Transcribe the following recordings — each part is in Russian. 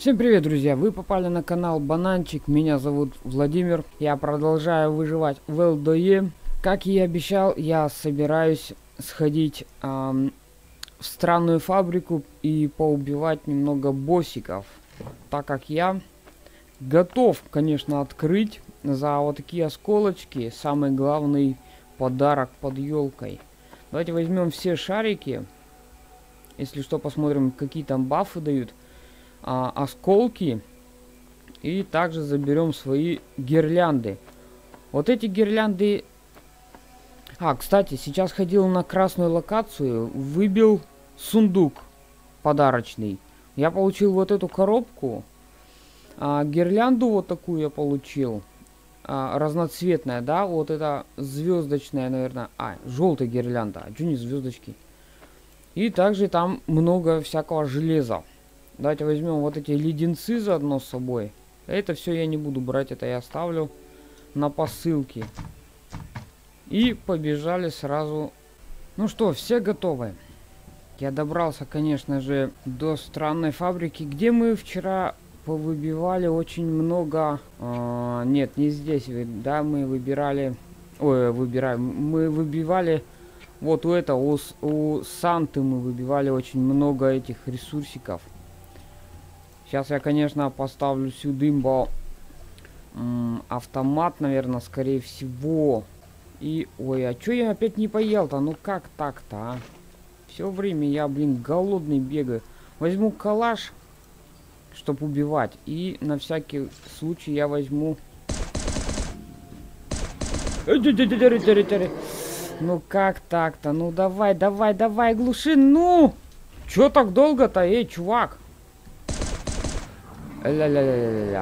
Всем привет, друзья! Вы попали на канал Бананчик. Меня зовут Владимир. Я продолжаю выживать в ЛДЕ. Как и обещал, я собираюсь сходить в странную фабрику и поубивать немного боссиков. Так как я готов, конечно, открыть за вот такие осколочки самый главный подарок под елкой. Давайте возьмем все шарики. Если что, посмотрим, какие там бафы дают. Осколки, и также заберем свои гирлянды. Вот эти гирлянды... Кстати, сейчас ходил на красную локацию, выбил сундук подарочный. Я получил вот эту коробку, гирлянду вот такую я получил, разноцветная, да, вот это звездочная, наверное, желтая гирлянда, а что не звездочки. И также там много всякого железа. Давайте возьмем вот эти леденцы заодно с собой. Это все я не буду брать, это я оставлю на посылке. И побежали сразу. Ну что, все готовы? Я добрался, конечно же, до странной фабрики, где мы вчера повыбивали очень много... нет, не здесь, да, мы выбирали... мы выбивали... Вот у Санты мы выбивали очень много этих ресурсиков. Сейчас я, конечно, поставлю сюда автомат, наверное, скорее всего. И, ой, а чё я опять не поел-то? Ну как так-то, а? Все время я, блин, голодный бегаю. Возьму калаш, чтобы убивать. И на всякий случай я возьму... Ну как так-то? Ну давай, глуши, ну! Чё так долго-то, эй, чувак? Ля-ля-ля-ля-ля.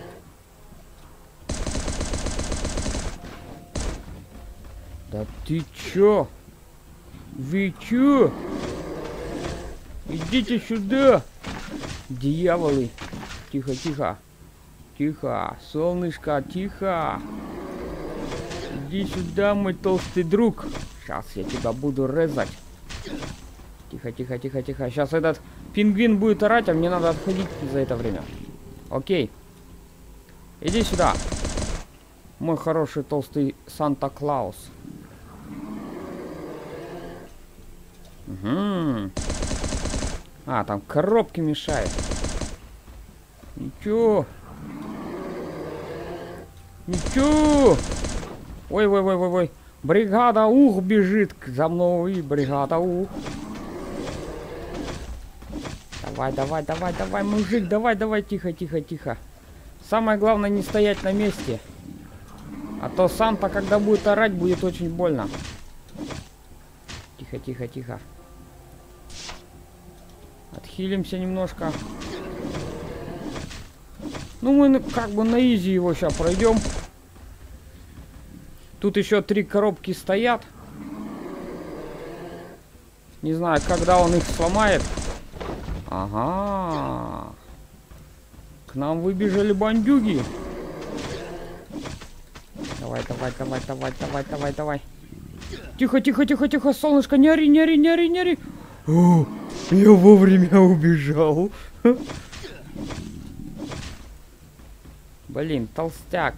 Да ты чё? Вы чё? Идите сюда, дьяволы. Тихо, тихо. Тихо, солнышко, тихо. Иди сюда, мой толстый друг. Сейчас я тебя буду резать. Тихо, тихо, тихо, тихо. Сейчас этот пингвин будет орать, а мне надо отходить за это время. Окей. Иди сюда. Мой хороший толстый Санта-Клаус. Угу. Там коробки мешают. Ничего. Ничего. Ой. Бригада Ух бежит за мной. Бригада Ух. Давай, мужик, давай, тихо. Самое главное не стоять на месте. А то Санта, когда будет орать, будет очень больно. Тихо. Отхилимся немножко. Ну, мы как бы на изи его сейчас пройдем. Тут еще 3 коробки стоят. Не знаю, когда он их сломает. Ага. К нам выбежали бандюги. Давай. Тихо, солнышко, не ори. О, я вовремя убежал. Блин, толстяк.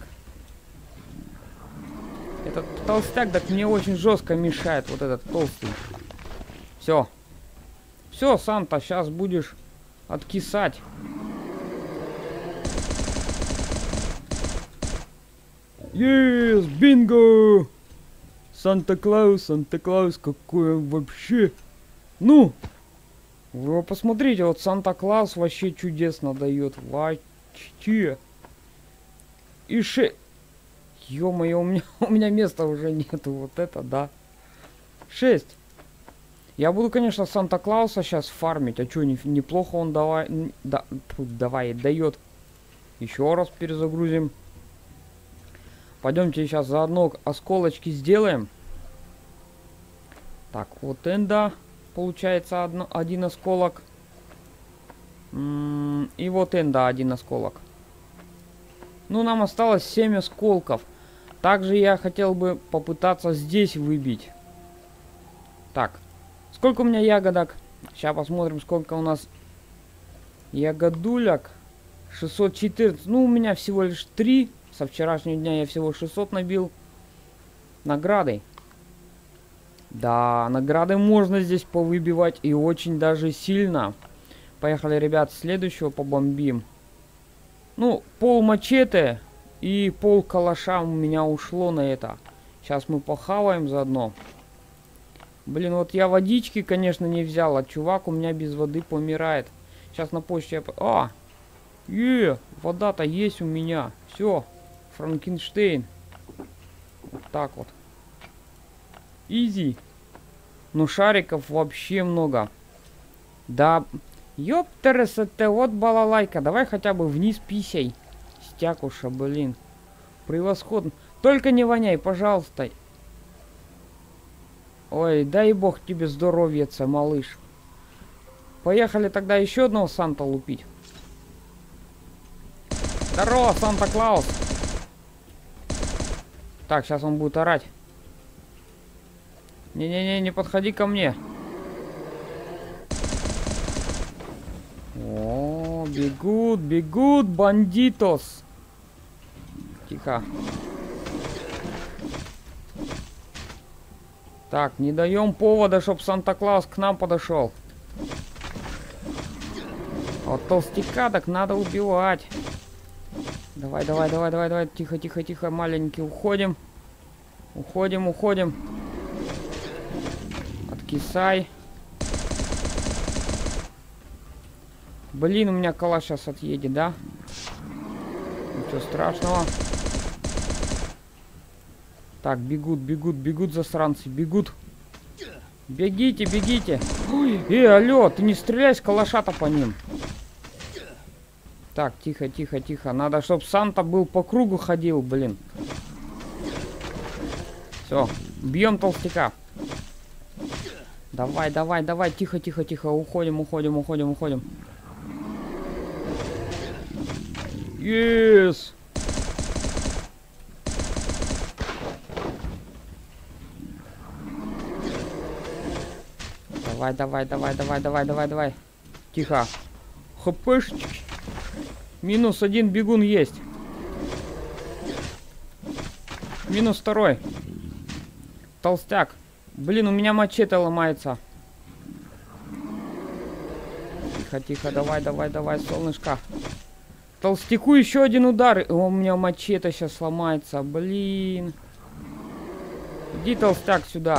Этот толстяк так мне очень жестко мешает, вот этот толстый. Все, Санта, сейчас будешь откисать. Yes, бинго! Санта-Клаус, какой он вообще. Ну, вы посмотрите, вот Санта-Клаус вообще чудесно дает. Вообще. Ё-моё, у меня места уже нету. Вот это да. 6. Я буду, конечно, Санта-Клауса сейчас фармить. А чё, неплохо он дает. Еще раз перезагрузим. Пойдемте сейчас заодно осколочки сделаем. Так, вот энда. Получается один осколок. И вот энда один осколок. Ну, нам осталось 7 осколков. Также я хотел бы попытаться здесь выбить. Так, сколько у меня ягодок? Сейчас посмотрим, сколько у нас ягодуляк. 614. Ну, у меня всего лишь 3. Со вчерашнего дня я всего 600 набил. Награды. Да, награды можно здесь повыбивать. И очень даже сильно. Поехали, ребят, следующего побомбим. Ну, пол мачете и пол калаша у меня ушло на это. Сейчас мы похаваем заодно. Блин, вот я водички, конечно, не взял. А чувак у меня без воды помирает. Сейчас на почте я... вода-то есть у меня. Все, Франкенштейн. Вот так вот. Изи. Ну, шариков вообще много. Да, ёптересете, вот балалайка. Давай хотя бы вниз писей. Стякуша, блин. Превосходно. Только не воняй, пожалуйста. Ой, дай бог тебе здоровьица, малыш. Поехали тогда еще одного Санта лупить. Здорово, Санта-Клаус. Так, сейчас он будет орать. Не-не-не, не подходи ко мне. О, бегут, бегут, бандитос. Тихо. Так, не даем повода, чтоб Санта-Клаус к нам подошел. Вот толстяка так надо убивать. Давай, давай, давай, давай, давай. Тихо, тихо, тихо, маленький. Уходим. Уходим, уходим. Откисай. Блин, у меня калаш сейчас отъедет, да? Ничего страшного. Так, бегут, бегут, бегут засранцы, бегут. Бегите, бегите. Ой, алло, ты не стреляй с калаша-то по ним. Так, тихо, тихо, тихо. Надо, чтобы Санта был по кругу ходил, блин. Все, бьем толстяка. Давай, давай, давай, тихо, тихо, тихо. Уходим, уходим, уходим, уходим. Yes! Давай, давай, давай, давай, давай, давай, давай. Тихо. Хпшечки. -1 бегун есть. -2. Толстяк. Блин, у меня мачете ломается. Тихо, тихо, давай, давай, давай, солнышко. Толстяку еще один удар. О, у меня мачете сейчас сломается. Блин. Иди, толстяк, сюда.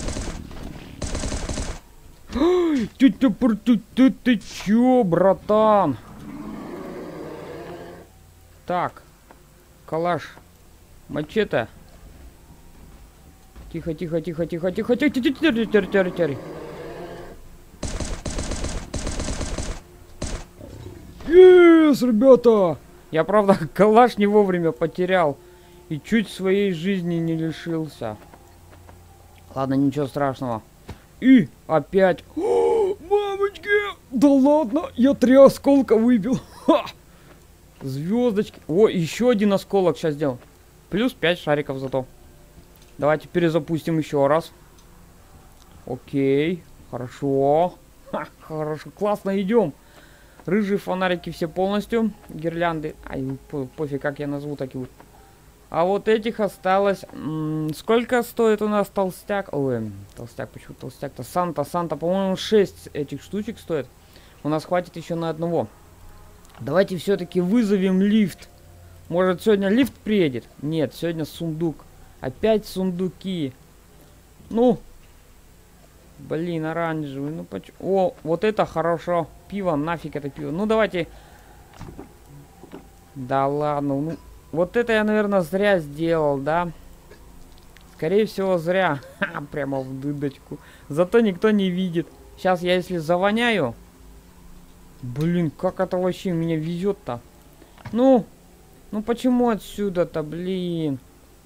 Ты чё, братан? Так. Калаш. Мачете. Тихо, тихо, тихо, тихо, тихо, тихо, тихо, тихо, тихо. Yes, ребята! Я, правда, калаш не вовремя потерял. И чуть своей жизни не лишился. Ладно, ничего страшного. И опять. О, мамочки! Да ладно, я 3 осколка выбил. Ха! Звездочки. О, еще один осколок сейчас сделал. Плюс 5 шариков зато. Давайте перезапустим еще раз. Окей. Хорошо. Ха, хорошо. Классно идем. Рыжие фонарики все полностью. Гирлянды. Ай, пофиг, как я назову, так и будет. А вот этих осталось... сколько стоит у нас толстяк? Ой, толстяк, почему толстяк-то? Санта, по-моему, 6 этих штучек стоит. У нас хватит еще на одного. Давайте все-таки вызовем лифт. Может, сегодня лифт приедет? Нет, сегодня сундук. Опять сундуки. Ну. Блин, оранжевый. Ну, почему? О, вот это хорошо. Пиво, нафиг это пиво. Ну, давайте. Да ладно, ну... Вот это я, наверное, зря сделал, да? Скорее всего, зря. Ха, прямо в дудочку. Зато никто не видит. Сейчас я, если завоняю... Блин, как это вообще меня везет-то? Ну почему отсюда-то, блин?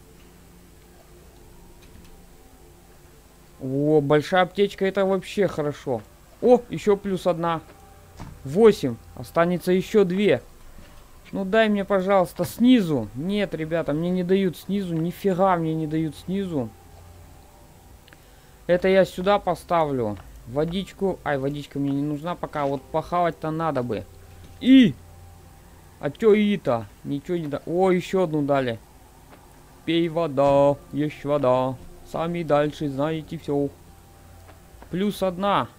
О, большая аптечка, это вообще хорошо. О, еще +1. 8. Останется еще 2. Ну дай мне, пожалуйста, снизу. Нет, ребята, мне не дают снизу. Нифига мне не дают снизу. Это я сюда поставлю. Водичку. Ай, водичка мне не нужна пока. Вот похавать-то надо бы. И А чё это? Ничего не да. О, еще одну дали. Пей вода, ешь вода. Сами дальше знаете все. Плюс одна.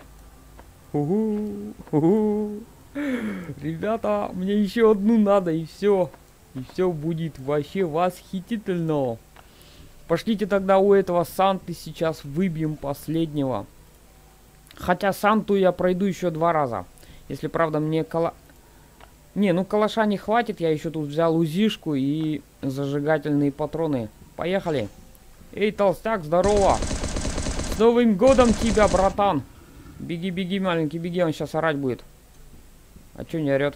Угу, угу. Ребята, мне еще одну надо, и все. И все будет вообще восхитительно. Пошлите тогда у этого Санты сейчас выбьем последнего. Хотя Санту я пройду еще 2 раза. Если правда мне Не, ну калаша не хватит. Я еще тут взял УЗИшку и зажигательные патроны. Поехали. Эй, толстяк, здорово. С Новым годом тебя, братан. Беги, беги, маленький, беги. Он сейчас орать будет. А чё не орет?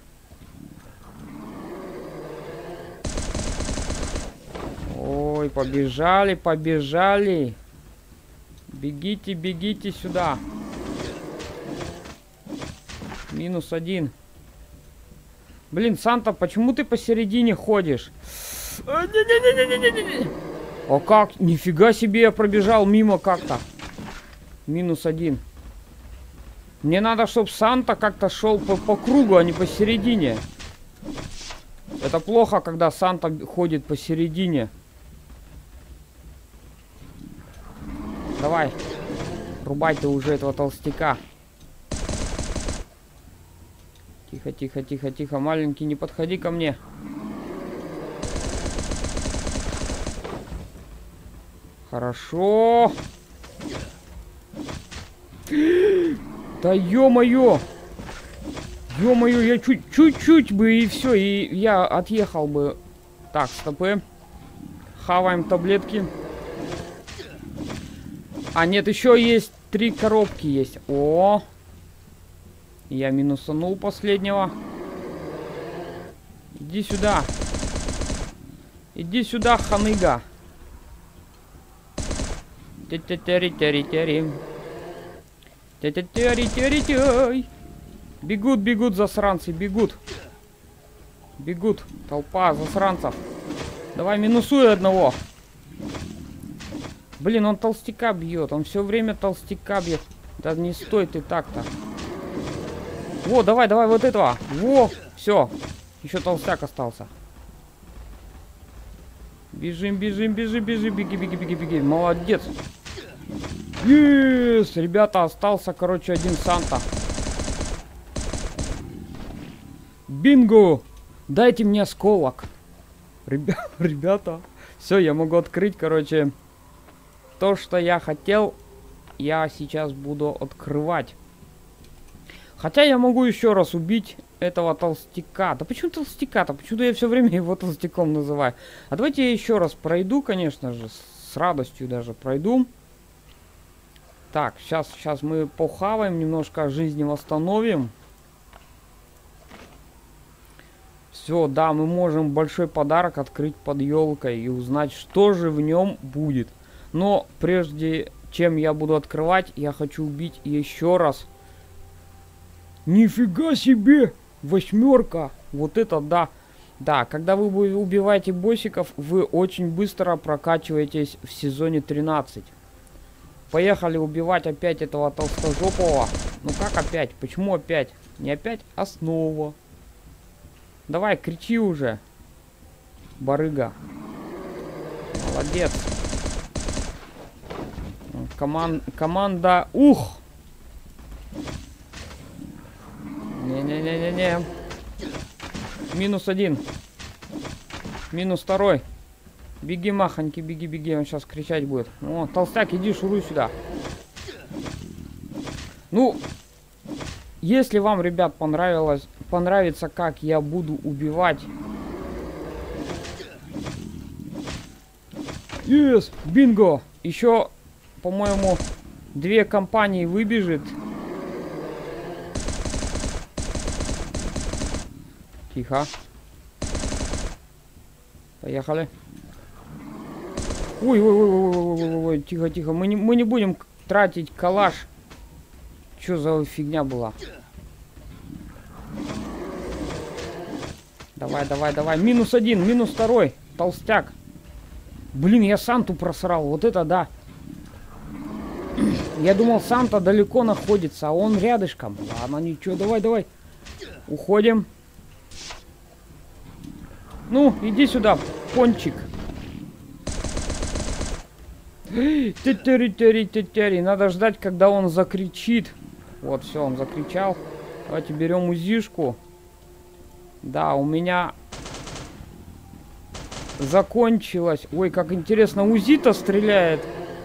Ой, побежали, побежали. Бегите, бегите сюда. -1. Блин, Санта, почему ты посередине ходишь? О как? Нифига себе, я пробежал мимо как-то. -1. Мне надо, чтобы Санта как-то шел по кругу, а не посередине. Это плохо, когда Санта ходит посередине. Давай. Рубай ты уже этого толстяка. Тихо, тихо, тихо, тихо. Маленький, не подходи ко мне. Хорошо. Да ё-моё. Ё-моё, я чуть-чуть бы и все, и я отъехал бы. Так, стопы. Хаваем таблетки. А, нет, еще есть 3 коробки есть. О! Я минусанул последнего. Иди сюда. Иди сюда, ханыга. Тя-тя-тя-ри-тя-ри-тя-ри. Тя-тя-тя-ри-тя-ри-тя-й. Бегут, бегут засранцы, бегут. Бегут. Толпа засранцев. Давай, минусуй одного. Блин, он толстяка бьет. Он все время толстяка бьет. Да не стой ты так-то. Во, давай, давай вот этого. Во, все. Еще толстяк остался. Бежим, бежим, бежим, бежим. Беги, беги, беги, беги. Молодец. Yes! Ребята, остался, короче, один Санта. Бинго! Дайте мне осколок. Ребята. Все, я могу открыть, короче, то, что я хотел. Я сейчас буду открывать. Хотя я могу еще раз убить этого толстяка. Да почему толстяка-то? Почему-то я все время его толстяком называю. А давайте я еще раз пройду, конечно же. С радостью даже пройду. Так, сейчас мы похаваем, немножко жизни восстановим. Все, да, мы можем большой подарок открыть под елкой и узнать, что же в нем будет. Но прежде чем я буду открывать, я хочу убить еще раз. Нифига себе! 8. Вот это да. Да, когда вы убиваете боссиков, вы очень быстро прокачиваетесь в сезоне 13. Поехали убивать опять этого толстожопого. Ну как опять? Почему опять? Не опять, а снова. Давай, кричи уже. Барыга. Молодец. Команда... Ух! Не-не-не-не-не. -1. -2. Беги, махоньки, беги, беги. Он сейчас кричать будет. О, толстяк, иди, шуруй сюда. Ну, если вам, ребят, понравится, как я буду убивать. Yes, бинго. Еще, по-моему, 2 компании выбежит. Тихо. Поехали. Ой, тихо, тихо. Мы не будем тратить калаш. Что за фигня была? Давай, давай, давай. -1, -2. Толстяк. Блин, я Санту просрал. Вот это да. Я думал, Санта далеко находится, а он рядышком. Ладно, ничего. Давай, давай. Уходим. Ну, иди сюда, пончик. Тетери. Надо ждать, когда он закричит. Вот, все, он закричал. Давайте берем узишку. Да, у меня закончилось. Ой, как интересно, УЗИ-то стреляет.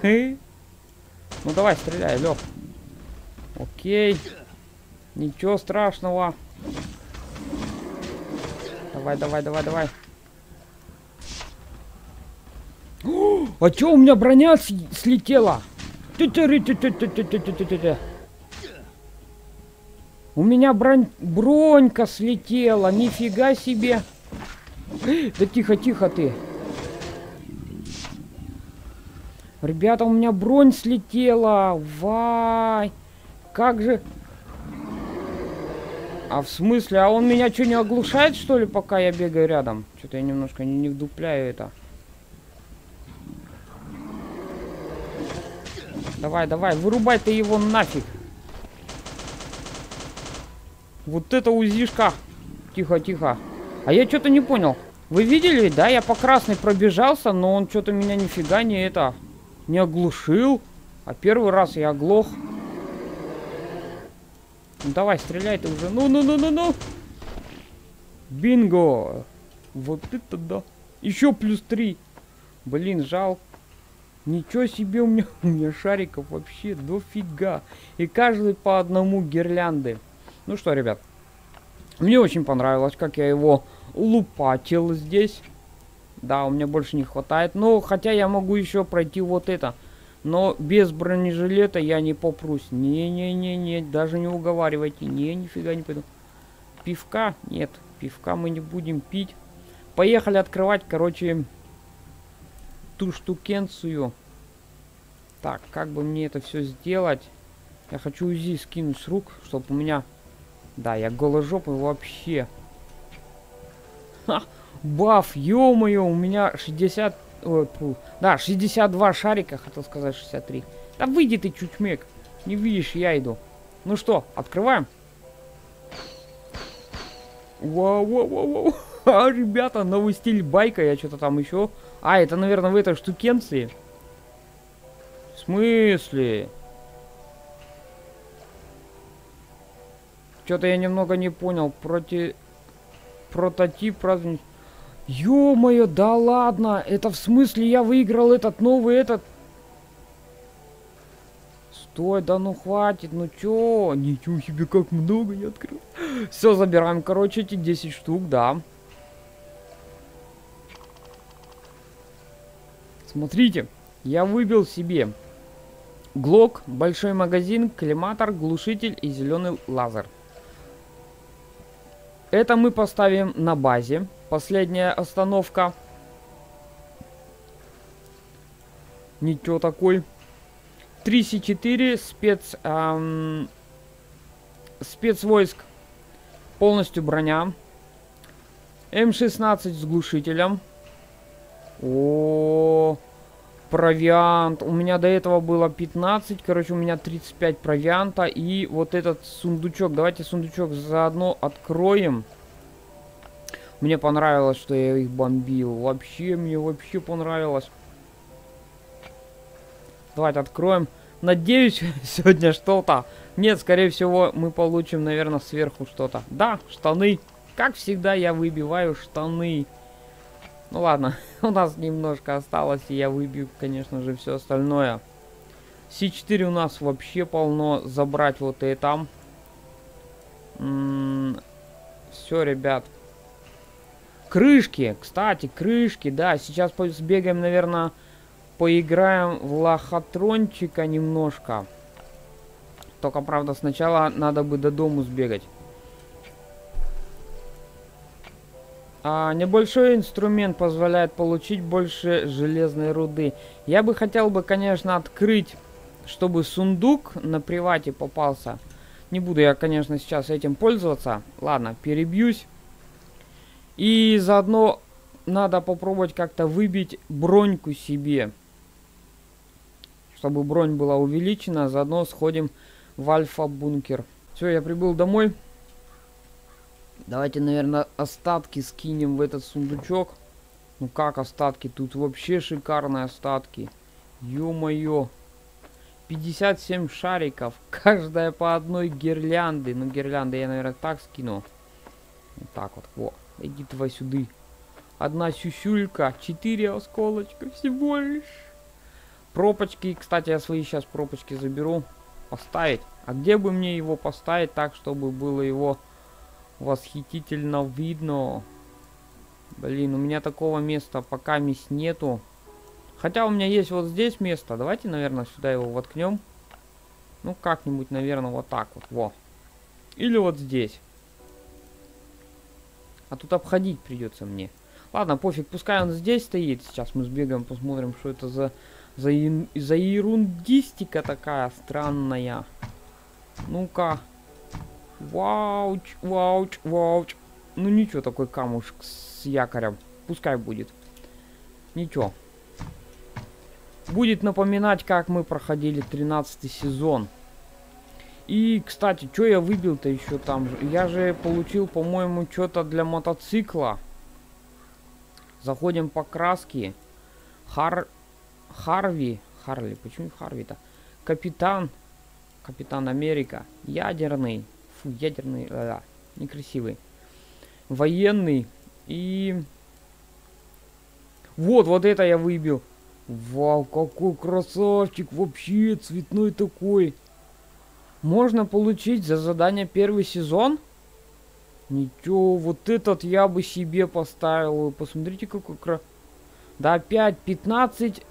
Ну давай, стреляй, Лёх. Окей. Ничего страшного. Давай. А чё, у меня броня слетела? У меня бронька слетела. Нифига себе. Да тихо ты. Ребята, у меня бронь слетела. Вай. Как же... А в смысле? А он меня что, не оглушает, что ли, пока я бегаю рядом? Что-то я немножко не вдупляю это. Давай, вырубай ты его нафиг. Вот это узишка. Тихо. А я что-то не понял. Вы видели, да? Я по красной пробежался, но он что-то меня нифига не оглушил. А первый раз я оглох. Ну, давай, стреляй ты уже. Ну. Бинго. Вот это да. Еще +3. Блин, жалко. Ничего себе, у меня шариков вообще дофига. И каждый по одному гирлянды. Ну что, ребят. Мне очень понравилось, как я его лупатил здесь. Да, у меня больше не хватает. Но, хотя я могу еще пройти вот это. Но без бронежилета я не попрусь. Не, даже не уговаривайте. Нифига не пойду. Пивка? Нет, пивка мы не будем пить. Поехали открывать, короче, ту штукенцию. Так, как бы мне это все сделать? Я хочу УЗИ скинуть с рук, чтобы у меня... Да, я голожопый вообще. Ха, баф, ё-моё, у меня 60... Ой, да, 62 шарика, хотел сказать 63. Да выйди ты, чучмек. Не видишь, я иду. Ну что, открываем? Вау. А, ребята, новый стиль байка, я что-то там еще... А, это, наверное, в этой штукенции. В смысле? Что-то я немного не понял. Прототип праздник. Ё-моё, да ладно. Это в смысле я выиграл этот новый этот... Стой, да ну хватит, ну чё? Ничего себе, как много я открыл. Все, забираем, короче, эти 10 штук, да. Смотрите, я выбил себе глок, большой магазин, коллиматор, глушитель и зеленый лазер. Это мы поставим на базе. Последняя остановка. Ничего такой. 3C4 спецвойск. Полностью броня. М16 с глушителем. О, провиант. У меня до этого было 15. Короче, у меня 35 провианта. И вот этот сундучок. Давайте сундучок заодно откроем. Мне понравилось, что я их бомбил. Мне вообще понравилось. Давайте откроем. Надеюсь, сегодня что-то. Нет, скорее всего, мы получим, наверное, сверху что-то. Да, штаны. Как всегда, я выбиваю штаны. Ну ладно, у нас немножко осталось, и я выбью, конечно же, все остальное. С4 у нас вообще полно. Забрать вот это. Все, ребят. Крышки, кстати, крышки, да. Сейчас сбегаем, наверное, поиграем в лохотрончика немножко. Только, правда, сначала надо бы до дому сбегать. Небольшой инструмент позволяет получить больше железной руды. Я бы хотел бы, конечно, открыть, чтобы сундук на привате попался. Не буду я, конечно, сейчас этим пользоваться. Ладно, перебьюсь. И заодно надо попробовать как-то выбить броньку себе. Чтобы бронь была увеличена. Заодно сходим в альфа-бункер. Все, я прибыл домой. Давайте, наверное, остатки скинем в этот сундучок. Ну как остатки? Тут вообще шикарные остатки. Ё-моё. 57 шариков. Каждая по одной гирлянды. Ну, гирлянды я, наверное, так скину. Вот так вот. Во. Иди давай сюда. Одна сюсюлька. 4 осколочка. Всего лишь. Пропочки. Кстати, я свои сейчас пропочки заберу. Поставить. А где бы мне его поставить так, чтобы было его восхитительно видно? Блин, у меня такого места пока нету. Хотя у меня есть вот здесь место. Давайте, наверное, сюда его воткнем. Ну, как-нибудь, наверное, вот так вот. Во. Или вот здесь. А тут обходить придется мне. Ладно, пофиг, пускай он здесь стоит. Сейчас мы сбегаем, посмотрим, что это за ерундистика такая странная. Ну-ка. Вауч, вауч, вауч. Ну ничего, такой камушек с якорем. Пускай будет. Ничего. Будет напоминать, как мы проходили 13-й сезон. И, кстати, что я выбил-то еще там? Я же получил, по-моему, что-то для мотоцикла. Заходим по краске. Харви. Харли. Почему Харви-то? Капитан Америка. Ядерный. Фу, ядерный. Некрасивый. Военный. И... Вот это я выбил. Вау, какой красавчик. Вообще цветной такой. Можно получить за задание первый сезон? Ничего, вот этот я бы себе поставил. Посмотрите, какой Да, опять 15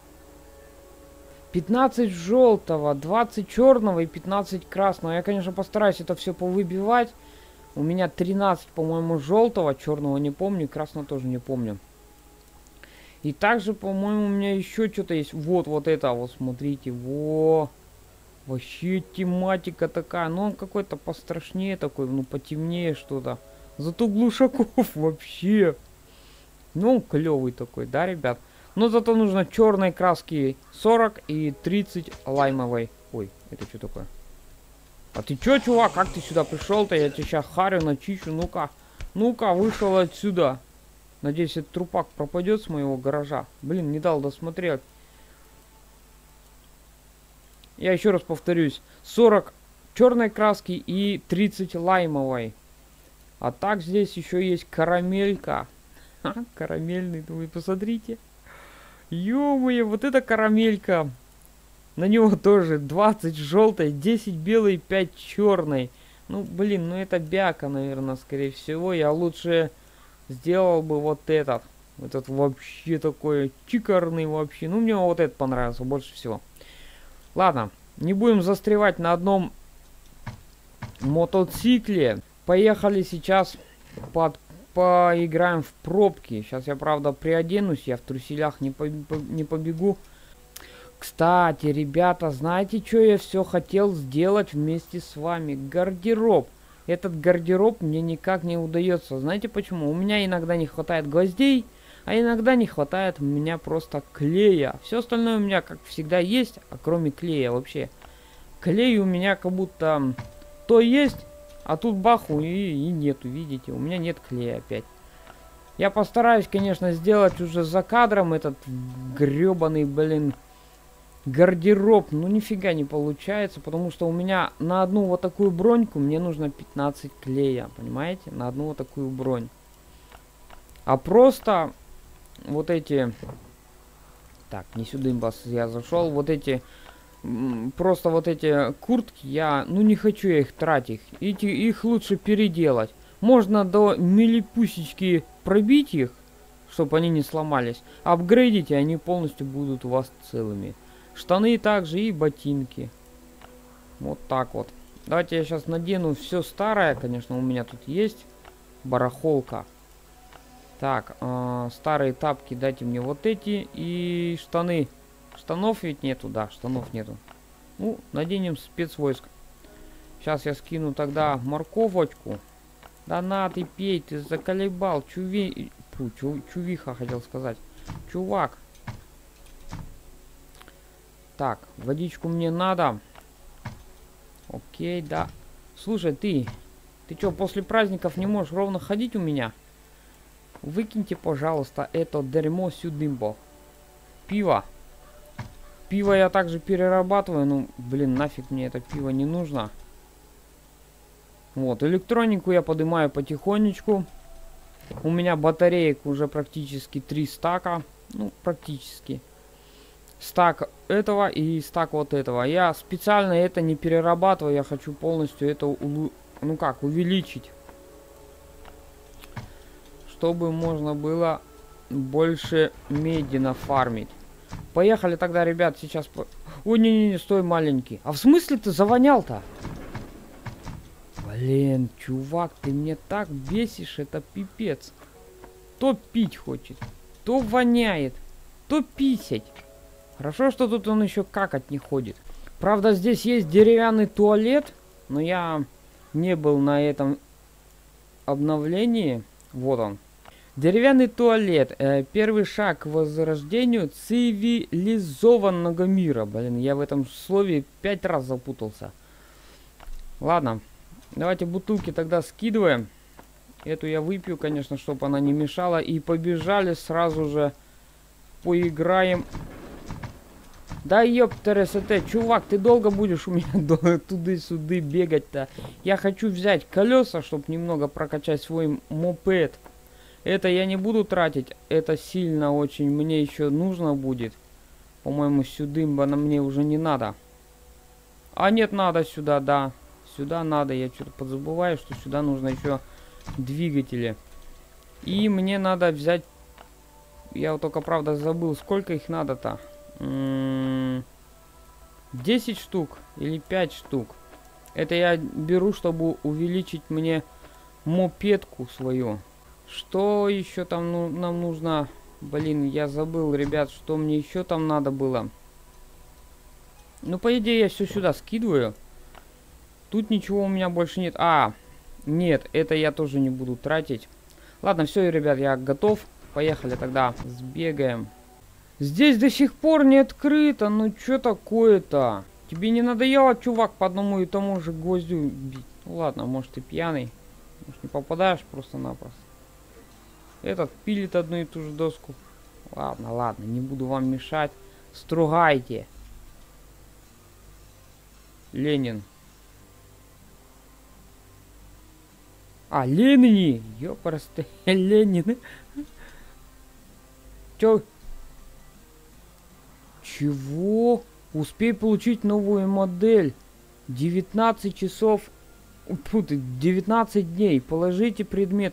желтого, 20 черного и 15 красного. Я, конечно, постараюсь это все повыбивать. У меня 13, по-моему, желтого, черного не помню, красного тоже не помню. И также, по-моему, у меня еще что-то есть. Вот это, вот смотрите, во. Вообще тематика такая. Ну, он какой-то пострашнее такой, ну, потемнее что-то. Зато Глушаков вообще. Ну, клевый такой, да, ребят? Но зато нужно черной краски 40 и 30 лаймовой. Ой, это что такое? А ты чё, чувак, как ты сюда пришел-то? Я тебя сейчас харю начищу. Ну-ка, вышел отсюда. Надеюсь, этот трупак пропадет с моего гаража. Блин, не дал досмотреть. Я еще раз повторюсь. 40 черной краски и 30 лаймовой. А так здесь еще есть карамелька. Карамельный, вы посмотрите. Ё-моё, вот это карамелька. На него тоже 20 желтой, 10 белой, 5 черной. Ну, блин, ну это бяка, наверное, скорее всего. Я лучше сделал бы вот этот. Этот вообще такой чикарный вообще. Ну, мне вот этот понравился больше всего. Ладно, не будем застревать на одном мотоцикле. Поехали сейчас поиграем в пробки. Сейчас я, правда, приоденусь. Я в труселях не побегу. Кстати, ребята, знаете, что я все хотел сделать вместе с вами? Гардероб. Этот гардероб мне никак не удается. Знаете почему? У меня иногда не хватает гвоздей, а иногда не хватает у меня просто клея. Все остальное у меня, как всегда, есть, а кроме клея вообще. Клей у меня как будто то есть, а тут баху и нету, видите? У меня нет клея опять. Я постараюсь, конечно, сделать уже за кадром этот гребаный, блин, гардероб. Ну, нифига не получается, потому что у меня на одну вот такую броньку мне нужно 15 клея, понимаете? На одну вот такую бронь. А просто вот эти... Так, не сюда я зашел. Вот эти... Просто вот эти куртки я... Ну, не хочу я их тратить. Их лучше переделать. Можно до милипусечки пробить их, чтобы они не сломались. Апгрейдите, они полностью будут у вас целыми. Штаны также и ботинки. Вот так вот. Давайте я сейчас надену все старое. Конечно, у меня тут есть барахолка. Так, старые тапки дайте мне вот эти. И штаны. Штанов ведь нету, да, штанов нету. Ну, наденем спецвойск. Сейчас я скину тогда морковочку. Да на, ты пей, ты заколебал. Чувиха хотел сказать. Чувак. Так, водичку мне надо. Окей, да. Слушай, ты. Ты что, после праздников не можешь ровно ходить у меня? Выкиньте, пожалуйста, это дерьмо сюдымбо. Пиво. Пиво я также перерабатываю. Ну, блин, нафиг мне это пиво не нужно. Вот, электронику я поднимаю потихонечку. У меня батареек уже практически 3 стака. Ну, практически. Стак этого и стак вот этого. Я специально это не перерабатываю. Я хочу полностью это, ну как, увеличить. Чтобы можно было больше меди нафармить. Поехали тогда, ребят, сейчас... Ой, не-не-не, стой, маленький. А в смысле ты завонял-то? Блин, чувак, ты мне так бесишь, это пипец. То пить хочет, то воняет, то писять. Хорошо, что тут он еще какать не ходит. Правда, здесь есть деревянный туалет, но я не был на этом обновлении. Вот он. Деревянный туалет. Первый шаг к возрождению цивилизованного мира. Блин, я в этом слове 5 раз запутался. Ладно. Давайте бутылки тогда скидываем. Эту я выпью, конечно, чтобы она не мешала. И побежали сразу же. Поиграем. Да ёптересете, чувак, ты долго будешь у меня туды-сюды бегать-то. Я хочу взять колеса, чтобы немного прокачать свой мопед. Это я не буду тратить. Это сильно очень мне еще нужно будет. По-моему, сюдымба на мне уже не надо. А нет, надо сюда, да. Сюда надо, я что-то подзабываю, что сюда нужно еще двигатели. И мне надо взять... Я вот только, правда, забыл, сколько их надо-то. 10 штук или 5 штук. Это я беру, чтобы увеличить мне мопедку свою. Что еще там нам нужно? Блин, я забыл, ребят, что мне еще там надо было. Ну, по идее, я все сюда скидываю. Тут ничего у меня больше нет. А, нет, это я тоже не буду тратить. Ладно, все, ребят, я готов. Поехали тогда, сбегаем. Здесь до сих пор не открыто. Ну, что такое-то? Тебе не надоело, чувак, по одному и тому же гвоздю бить? Ну, ладно, может, ты пьяный. Может, не попадаешь просто-напросто. Этот пилит одну и ту же доску. Ладно, ладно, не буду вам мешать. Стругайте. Ленин. А, Ленини! Ёпрст, Ленин. Чё? Чего? Успей получить новую модель. 19 часов... Фу ты, 19 дней. Положите предмет.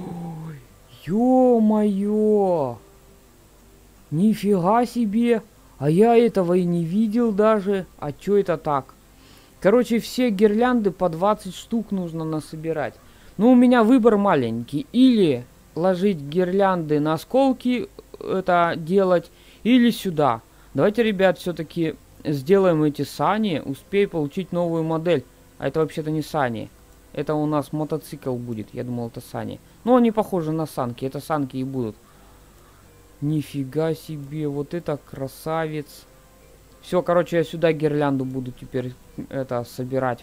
Ё-моё! Нифига себе! А я этого и не видел даже. А чё это так? Короче, все гирлянды по 20 штук нужно насобирать. Ну, у меня выбор маленький. Или ложить гирлянды на осколки, это делать, или сюда. Давайте, ребят, все-таки сделаем эти сани. Успей получить новую модель. А это вообще-то не сани. Это у нас мотоцикл будет. Я думал, это сани. Но они похожи на санки. Это санки и будут. Нифига себе. Вот это красавец. Все, короче, я сюда гирлянду буду теперь это собирать.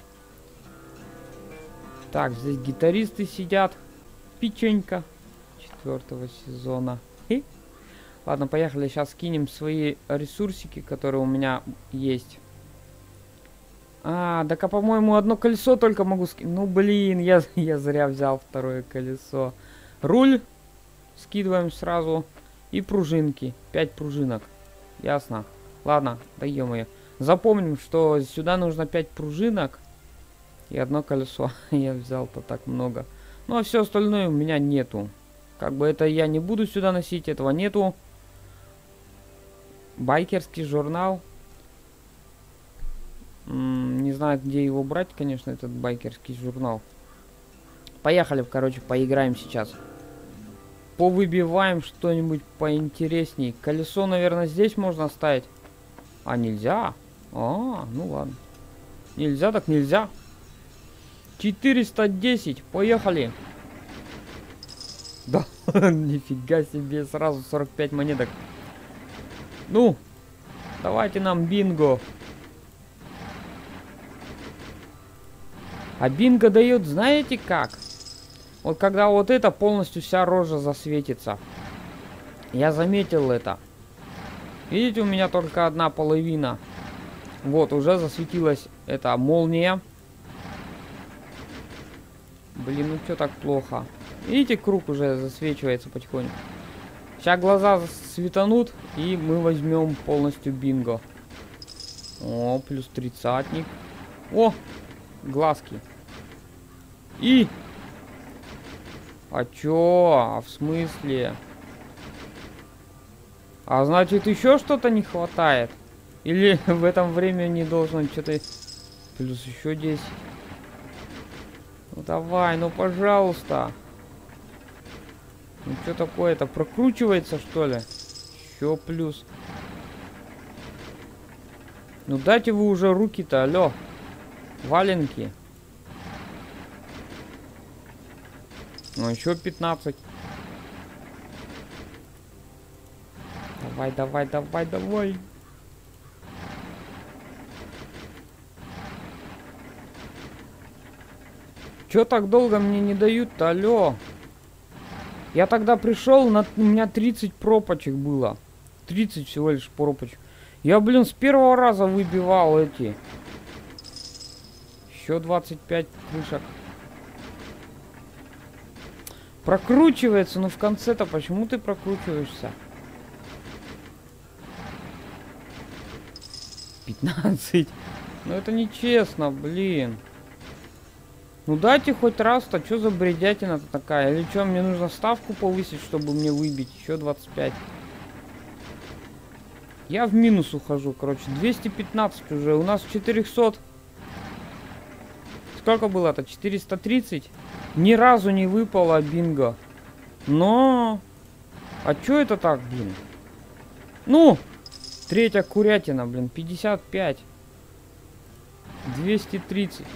Так, здесь гитаристы сидят. Печенька 4-го сезона. Ладно, поехали. Сейчас скинем свои ресурсики, которые у меня есть. А, так, а по-моему, одно колесо только могу скинуть. Ну, блин, я зря взял второе колесо. Руль скидываем сразу. И пружинки. 5 пружинок. Ясно. Ладно, да ё-моё. Запомним, что сюда нужно 5 пружинок. И одно колесо. Я взял-то так много. Ну, а все остальное у меня нету. Как бы это я не буду сюда носить. Этого нету. Байкерский журнал. Не знаю, где его брать, конечно, этот байкерский журнал. Поехали, короче, поиграем сейчас. Повыбиваем что-нибудь поинтересней. Колесо, наверное, здесь можно оставить. А, нельзя? А, ну ладно. Нельзя, так нельзя. 410, поехали. Да, нифига себе, сразу 45 монеток. Ну, давайте нам бинго. А бинго дает, знаете как? Вот когда вот это полностью вся рожа засветится. Я заметил это. Видите, у меня только одна половина. Вот, уже засветилась эта молния. Блин, ну что так плохо? Видите, круг уже засвечивается потихоньку. Сейчас глаза светанут, и мы возьмем полностью бинго. О, плюс 30-ник. О, глазки. И... А чё? А в смысле? А значит, еще что-то не хватает? Или в этом времени должно что-то... Плюс еще 10. Ну давай, ну пожалуйста. Ну что такое-то? Прокручивается, что ли? Еще плюс. Ну дайте вы уже руки-то, алло. Валенки. Ну еще 15. Давай, давай, давай, давай. Чё так долго мне не дают-то, алло? Я тогда пришел, у меня 30 пропочек было. 30 всего лишь пропочек. Я, блин, с первого раза выбивал эти. Еще 25 крышек. Прокручивается, но в конце-то почему ты прокручиваешься? 15. Ну это нечестно, блин. Ну дайте хоть раз-то, что за бредятина-то такая? Или что, мне нужно ставку повысить, чтобы мне выбить? Еще 25. Я в минус ухожу, короче. 215 уже. У нас 400. Сколько было-то? 430? Ни разу не выпало бинго. Но... А чё это так, блин? Ну! Третья курятина, блин. 55. 230.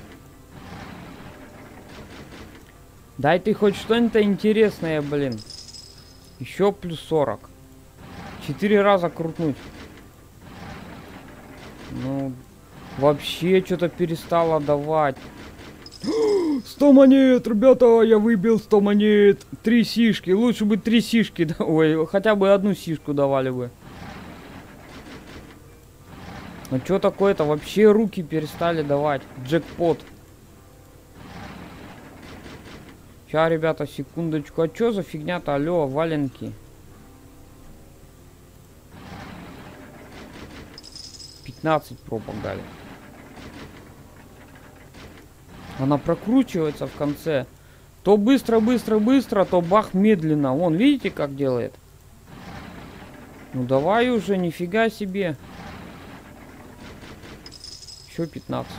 Дай ты хоть что-нибудь интересное, блин. Еще плюс 40. 4 раза крутнуть. Ну, вообще что-то перестало давать. 100 монет, ребята, я выбил 100 монет. 3 сишки. Лучше бы 3 сишки. Ой, хотя бы одну сишку давали бы. Ну что такое-то? Вообще руки перестали давать. Джекпот. Сейчас, ребята, секундочку. А что за фигня-то? Алло, валенки. 15 пропок дали. Она прокручивается в конце. То быстро, быстро, быстро, то бах медленно. Вон, видите, как делает? Ну давай уже, нифига себе. Еще 15.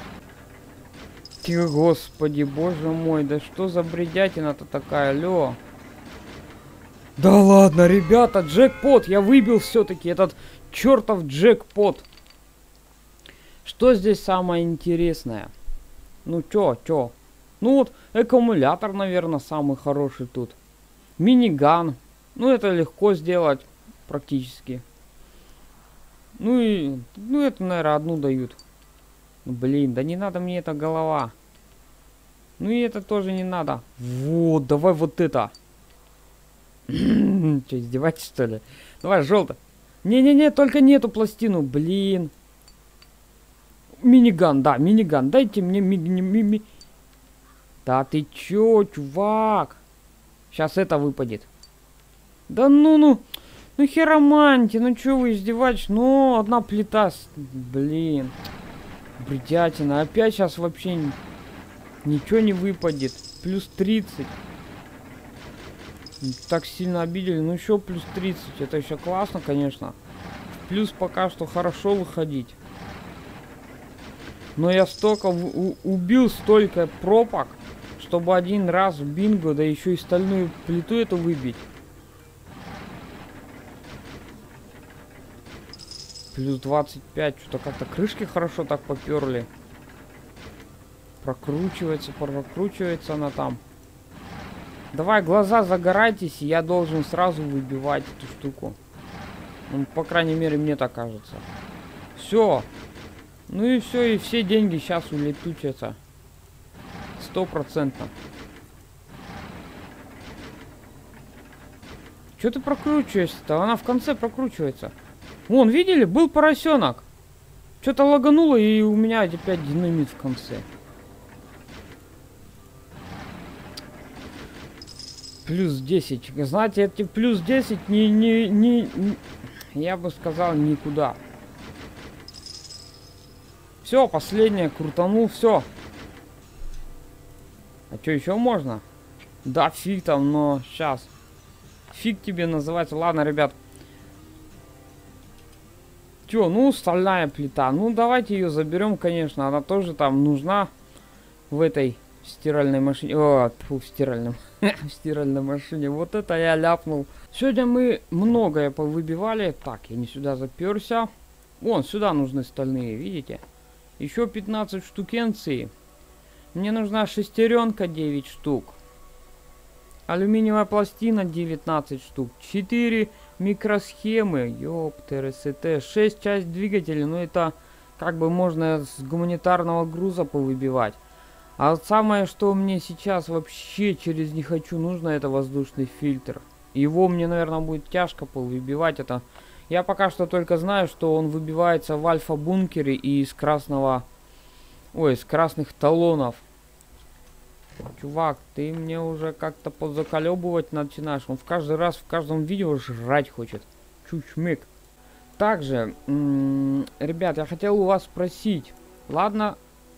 Господи, боже мой, да что за бредятина-то такая, алло. Да ладно, ребята, джекпот, я выбил все-таки этот чертов джекпот. Что здесь самое интересное? Ну чё? Ну вот, аккумулятор, наверное, самый хороший тут. Миниган. Ну это легко сделать, практически. Ну это, наверное, одну дают. Блин, да не надо мне эта голова. Ну и это тоже не надо. Вот, давай вот это. Че, издеваетесь, что ли? Давай, желто. Не-не-не, только не эту пластину, блин. Миниган, да, миниган. Дайте мне Да ты чё, чувак? Сейчас это выпадет. Да ну хероманьте, ну чё вы издеваетесь? Ну, одна плита, блин. Бредятина, опять сейчас вообще ничего не выпадет. Плюс 30. Так сильно обидели. Ну еще плюс 30. Это еще классно, конечно. Плюс пока что хорошо выходить. Но я столько убил столько пропок, чтобы один раз в бинго, да еще и стальную плиту эту выбить. Плюс 25. Что-то как-то крышки хорошо так поперли. Прокручивается она там. Давай, глаза загорайтесь, и я должен сразу выбивать эту штуку. Ну, по крайней мере, мне так кажется. Все. Ну и все, и все деньги сейчас улетучатся. 100%. Что ты прокручиваешься-то? Она в конце прокручивается. Вон, видели? Был поросенок. Что-то лагануло, и у меня опять динамит в конце. Плюс 10. Знаете, эти плюс 10 я бы сказал, никуда. Все, последнее, крутанул, все. А что еще можно? Да, фиг там, но сейчас. Фиг тебе называется. Ладно, ребят. Чё, ну, стальная плита. Ну, давайте ее заберем, конечно. Она тоже там нужна в этой стиральной машине. О, фу, в стиральном. В стиральной машине. Вот это я ляпнул. Сегодня мы многое повыбивали. Так, я не сюда заперся. Вон, сюда нужны стальные, видите? Еще 15 штукенций. Мне нужна шестеренка 9 штук. Алюминиевая пластина 19 штук. 4 микросхемы. Ёптересете. 6 часть двигателя. Ну это как бы можно с гуманитарного груза повыбивать. А вот самое, что мне сейчас вообще через не хочу нужно, это воздушный фильтр. Его мне, наверное, будет тяжко повыбивать. Это я пока что только знаю, что он выбивается в альфа-бункере и из красного... Ой, из красных талонов. Чувак, ты мне уже как-то подзаколебывать начинаешь. Он в каждый раз, в каждом видео жрать хочет. Чучмык. Также, ребят, я хотел у вас спросить. Ладно.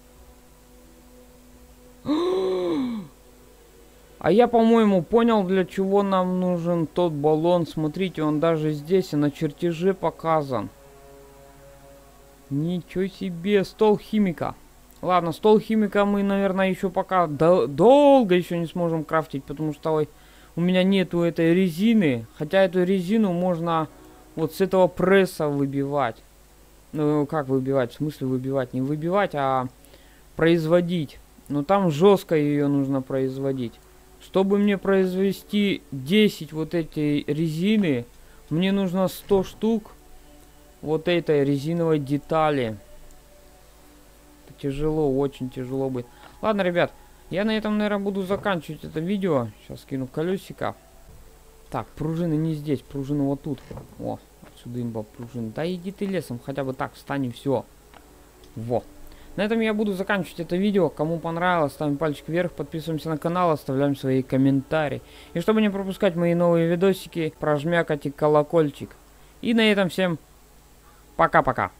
А я, по-моему, понял, для чего нам нужен тот баллон. Смотрите, он даже здесь и на чертеже показан. Ничего себе, стол химика. Ладно, стол химика мы, наверное, еще пока долго еще не сможем крафтить, потому что у меня нету этой резины. Хотя эту резину можно вот с этого пресса выбивать. Ну, как выбивать? В смысле выбивать? Не выбивать, а производить. Но там жестко ее нужно производить. Чтобы мне произвести 10 вот этой резины, мне нужно 100 штук вот этой резиновой детали. Это тяжело, очень тяжело будет. Ладно, ребят, я на этом, наверное, буду заканчивать это видео. Сейчас кину колесико. Так, пружины не здесь, пружины вот тут. О, отсюда имба пружины. Да иди ты лесом, хотя бы так встань и все. Во. На этом я буду заканчивать это видео. Кому понравилось, ставим пальчик вверх, подписываемся на канал, оставляем свои комментарии. И чтобы не пропускать мои новые видосики, прожмякайте колокольчик. И на этом всем пока-пока.